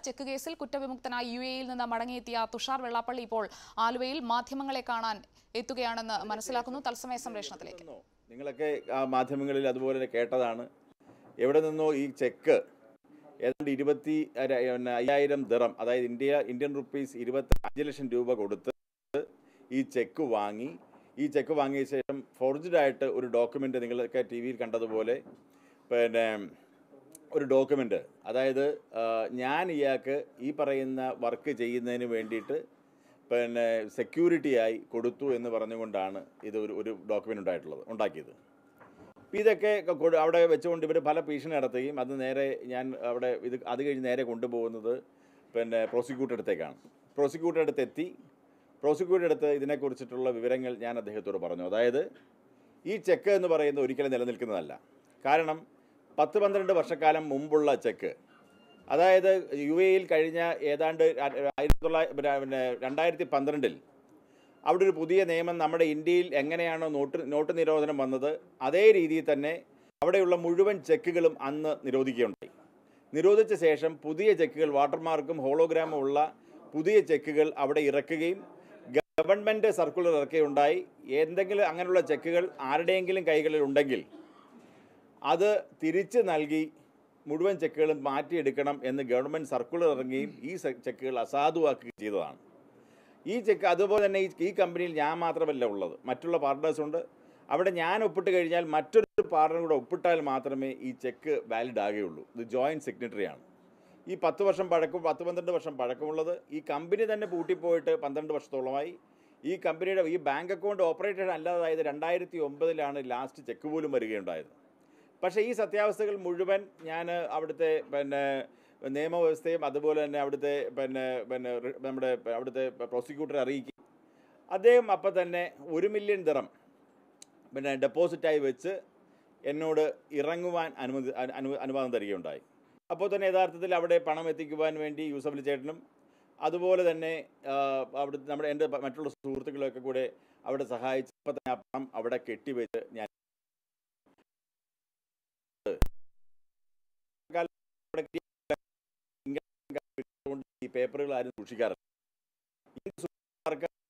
Check കേസിൽ കുറ്റവിമുക്തനായി യുഎഇയിൽ നിന്ന് മടങ്ങിയെത്തിയ തുഷാർ വെള്ളാപ്പള്ളി ഇപ്പോൾ ആലുവയിൽ മാധ്യമങ്ങളെ കാണാൻ എത്തുകയാണെന്ന് മനസ്സിലാക്കുന്നു. തത്സമയ സംപ്രേഷണത്തിലേക്ക്. നിങ്ങളൊക്കെ മാധ്യമങ്ങളിൽ അതുപോലെ കേട്ടതാണ്. എവിടെ നിന്നോ ഈ ചെക്ക് ഏതാണ്ട് 25,000 ദിറം, അതായത് ഇന്ത്യൻ റുപ്പീസ് 25 ലക്ഷം രൂപ കൊടുത്ത് ഈ ചെക്ക് വാങ്ങി. ഈ ചെക്ക് വാങ്ങിയ ശേഷം ഫോർജ്ഡായിട്ട് ഒരു ഡോക്യുമെൻ്റ്, നിങ്ങളൊക്കെ ടി വിയിൽ കണ്ടതുപോലെ ഒരു ഡോക്യുമെൻ്റ്, അതായത് ഞാൻ ഇയാൾക്ക് ഈ പറയുന്ന വർക്ക് ചെയ്യുന്നതിന് വേണ്ടിയിട്ട് സെക്യൂരിറ്റിയായി കൊടുത്തു എന്ന് പറഞ്ഞുകൊണ്ടാണ് ഇത് ഒരു ഡോക്യുമെൻ്റ് ഉണ്ടാക്കിയത്. അപ്പോൾ ഇതൊക്കെ അവിടെ വെച്ചുകൊണ്ട് ഇവർ പല ഭീഷണി നടത്തുകയും അത് നേരെ അത് കഴിഞ്ഞ് നേരെ കൊണ്ടുപോകുന്നത് പ്രോസിക്യൂട്ടർ അടുത്തേക്കാണ്. പ്രോസിക്യൂട്ടർ അടുത്തെത്തി. പ്രോസിക്യൂട്ടർ അടുത്ത് ഇതിനെക്കുറിച്ചിട്ടുള്ള വിവരങ്ങൾ ഞാൻ അദ്ദേഹത്തോട് പറഞ്ഞു. അതായത് ഈ ചെക്ക് എന്ന് പറയുന്നത് ഒരിക്കലും നിലനിൽക്കുന്നതല്ല. കാരണം 10-12 വർഷക്കാലം മുമ്പുള്ള ചെക്ക്, അതായത് യുഎഇയിൽ കഴിഞ്ഞ ഏതാണ്ട് 2012 അവിടെ ഒരു പുതിയ നിയമം നമ്മുടെ ഇന്ത്യയിൽ എങ്ങനെയാണോ നോട്ട് നിരോധനം വന്നത്, അതേ രീതിയിൽ തന്നെ അവിടെയുള്ള മുഴുവൻ ചെക്കുകളും അന്ന് നിരോധിക്കുകയുണ്ടായി. നിരോധിച്ച ശേഷം പുതിയ ചെക്കുകൾ, വാട്ടർമാർക്കും ഹോളോഗ്രാമും ഉള്ള പുതിയ ചെക്കുകൾ അവിടെ ഇറക്കുകയും ഗവൺമെൻറ് സർക്കുലർ ഇറക്കുകയുണ്ടായി. എന്തെങ്കിലും അങ്ങനെയുള്ള ചെക്കുകൾ ആരുടെയെങ്കിലും കൈകളിൽ ഉണ്ടെങ്കിൽ അത് തിരിച്ച് നൽകി മുഴുവൻ ചെക്കുകളും മാറ്റിയെടുക്കണം എന്ന് ഗവൺമെൻറ് സർക്കുലർ ഇറങ്ങുകയും ഈ ചെക്കുകൾ അസാധുവാക്കുകയും ചെയ്തതാണ്. ഈ ചെക്ക് അതുപോലെ തന്നെ ഈ കമ്പനിയിൽ ഞാൻ മാത്രമല്ല ഉള്ളത്, മറ്റുള്ള പാർട്ട്നേഴ്സുണ്ട്. അവിടെ ഞാൻ ഒപ്പിട്ട് കഴിഞ്ഞാൽ മറ്റൊരു പാർട്ണർ കൂടെ ഒപ്പിട്ടാൽ മാത്രമേ ഈ ചെക്ക് വാലിഡ് ആകുകയുള്ളൂ. ഇത് ജോയിൻറ്റ് സിഗ്നറ്ററിയാണ്. ഈ 10-12 വർഷം പഴക്കമുള്ളത്. ഈ കമ്പനി തന്നെ പൂട്ടിപ്പോയിട്ട് 12 വർഷത്തോളമായി. ഈ കമ്പനിയുടെ ഈ ബാങ്ക് അക്കൗണ്ട് ഓപ്പറേറ്റഡ് അല്ലാതായത് 2009 ലാസ്റ്റ് ചെക്ക് പോലും വരികയുണ്ടായത്. പക്ഷേ ഈ സത്യാവസ്ഥകൾ മുഴുവൻ ഞാൻ അവിടുത്തെ നിയമവ്യവസ്ഥയും അതുപോലെ തന്നെ അവിടുത്തെ നമ്മുടെ അവിടുത്തെ പ്രോസിക്യൂട്ടറെ അറിയിക്കും. അദ്ദേഹം അപ്പം തന്നെ 1 മില്യൺ ദിറം ഡെപ്പോസിറ്റായി വെച്ച് എന്നോട് ഇറങ്ങുവാൻ അനുവാദം തരികയുണ്ടായി. അപ്പോൾ തന്നെ യഥാർത്ഥത്തിൽ അവിടെ പണം എത്തിക്കുവാൻ വേണ്ടി യൂസഫലി ചേട്ടനും അതുപോലെ തന്നെ അവിടെ എൻ്റെ മറ്റുള്ള സുഹൃത്തുക്കളൊക്കെ കൂടെ അവിടെ സഹായിച്ചപ്പോൾ തന്നെ ആ പണം അവിടെ കെട്ടിവെച്ച് ഞാൻ ഈ പേപ്പറുകൾ ആരും സൂക്ഷിക്കാറില്ല.